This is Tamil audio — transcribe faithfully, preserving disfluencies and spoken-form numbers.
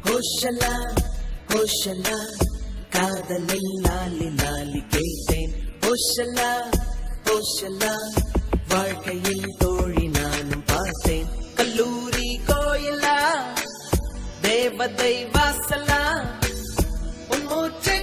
ஹோஷலா ஹோஷலா காதலில் லாலி லாலி கேட்டேன். ஹோஷலா ஹோஷலா வாழ்க்கையில் தோழி நானும் பார்த்தேன். கல்லூரி கோயிலா தேவதை வாசலா உன் மூச்சை